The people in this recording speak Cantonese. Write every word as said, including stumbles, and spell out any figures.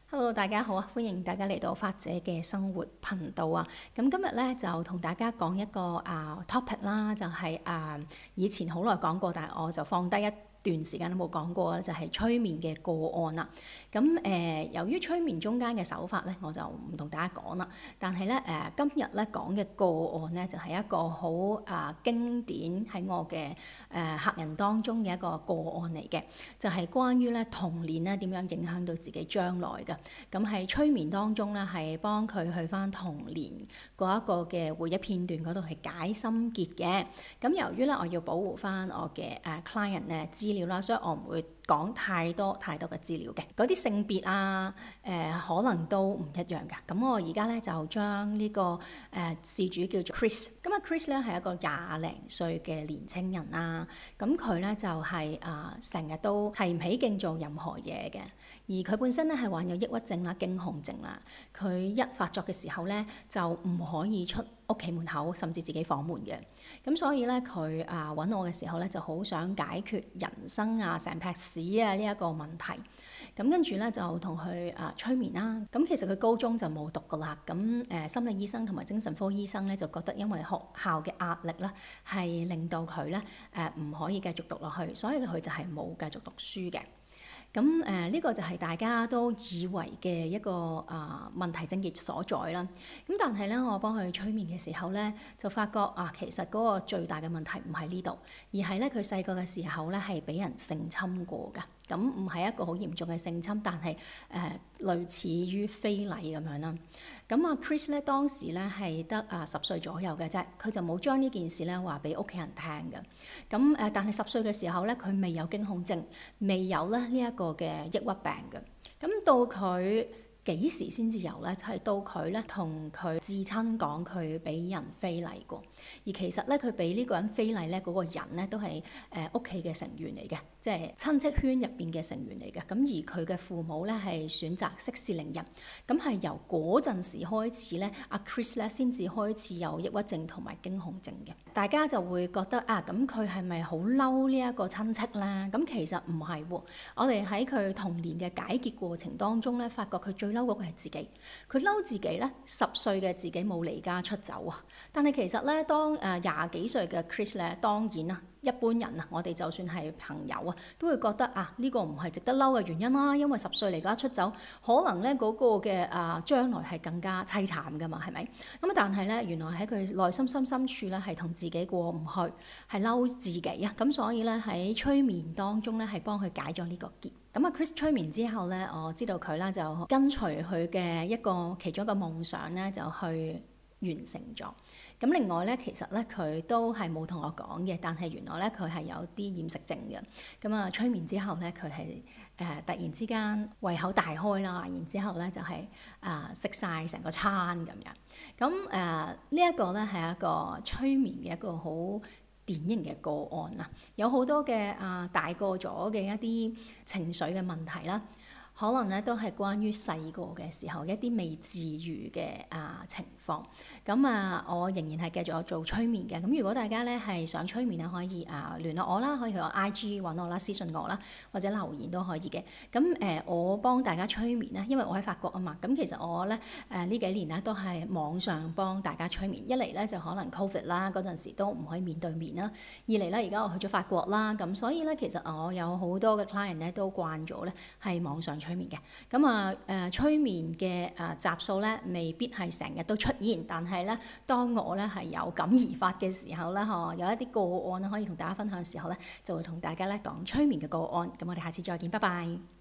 Hello，大家好啊！歡迎大家嚟到法姐嘅生活頻道啊！咁今日咧就同大家講一個啊 topic 啦，就係、是、啊以前好耐講過，但係我就放低一段時間都冇講過啦，就係、是、催眠嘅個案啦。咁誒、呃，由於催眠中間嘅手法咧，我就唔同大家講啦。但係咧誒，今日咧講嘅個案咧，就係、是、一個好啊經典喺我嘅誒、呃、客人當中嘅一個個案嚟嘅，就係、是、關於咧童年咧點樣影響到自己將來嘅。咁喺催眠當中咧，係幫佢去翻童年嗰一個嘅回憶片段嗰度係解心結嘅。咁由於咧我要保護翻我嘅誒 client 咧資料啦，所以我唔會講太多太多嘅資料嘅。嗰啲性別啊誒、呃、可能都唔一樣嘅。咁我而家咧就將呢、這個誒、呃、事主叫做 Chris。咁啊 Chris 咧係一個廿零歲嘅年青人啦。咁佢咧就係啊成日都提唔起勁做任何嘢嘅。而佢本身咧係患有抑鬱症啦、驚恐症啦。佢一發作嘅時候咧就唔可以出屋企門口，甚至自己房門嘅。咁所以咧佢啊揾我嘅時候咧就好想解決人生啊成劈屎啊呢一個問題。咁跟住咧就同佢啊催眠啦。咁其實佢高中就冇讀噶啦。咁誒、呃、心理醫生同埋精神科醫生咧就覺得因為學校嘅壓力咧係令到佢咧誒唔可以繼續讀落去，所以佢就係冇繼續讀書嘅。咁誒呢個就係大家都以為嘅一個啊、呃、問題症結所在啦。咁但係咧，我幫佢催眠嘅時候咧，就發覺啊，其實嗰個最大嘅問題唔喺呢度，而係咧佢細個嘅時候咧係俾人性侵過㗎。咁唔係一個好嚴重嘅性侵，但係誒、呃、類似於非禮咁樣啦。咁啊 Chris 咧當時咧係得啊十歲左右嘅啫，佢就冇將呢件事咧話俾屋企人聽嘅。咁誒，但係十歲嘅時候咧，佢未有驚恐症，未有咧呢一個嘅抑鬱病嘅。咁到佢幾時先至有咧？就係、是、到佢咧同佢至親講佢俾人非禮過，而其實咧佢俾呢個人非禮咧嗰個人咧都係誒屋企嘅成員嚟嘅，即係親戚圈入邊嘅成員嚟嘅。咁而佢嘅父母咧係選擇息事寧人，咁係由嗰陣時開始咧，阿 Chris 咧先至開始有抑鬱症同埋驚恐症嘅。大家就會覺得啊，咁佢係咪好嬲呢一個親戚咧？咁其實唔係喎，我哋喺佢童年嘅解結過程當中咧，發覺佢最嬲嗰個係自己。佢嬲自己咧，十歲嘅自己冇離家出走啊！但係其實咧，當誒廿幾歲嘅 Chris 咧，當然啦，一般人啊，我哋就算係朋友啊，都會覺得啊，呢個唔係值得嬲嘅原因啦，因為十歲離家出走，可能咧嗰個嘅啊將來係更加凄慘噶嘛，係咪？咁啊，但係咧，原來喺佢內心深深處咧，係同自己過唔去，係嬲自己啊！咁所以咧喺催眠當中咧，係幫佢解咗呢個結。咁啊 Chris 催眠之後咧，我知道佢咧就跟隨佢嘅一個其中一個夢想咧，就去完成咗。咁另外咧，其實咧佢都係冇同我講嘅，但係原來咧佢係有啲厭食症嘅。咁啊催眠之後咧，佢係誒突然之間胃口大開啦，然之後咧就係啊食晒成個餐咁樣。咁誒、呃這個、呢一個咧係一個催眠嘅一個好典型嘅個案啊，有好多嘅啊大個咗嘅一啲情緒嘅問題啦，可能咧都係關於細個嘅時候一啲未治癒嘅啊情況。咁啊，我仍然係繼續做催眠嘅。咁如果大家咧係想催眠咧，可以啊聯絡我啦，可以去我 I G 揾我啦，私信我啦，或者留言都可以嘅。咁誒、呃，我幫大家催眠咧，因為我喺法國啊嘛。咁其實我咧誒呢幾年咧都係網上幫大家催眠。一嚟咧就可能 Covid 啦，嗰陣時都唔可以面對面啦。二嚟咧而家我去咗法國啦，咁所以咧其實我有好多嘅 client 咧都慣咗咧係網上催眠嘅。咁啊誒催眠嘅誒集數咧未必係成日都出現，但係係咧，當我咧係有感而發嘅時候咧，嗬，有一啲個案咧可以同大家分享嘅時候咧，就會同大家咧講催眠嘅個案。咁我哋下次再見，拜拜。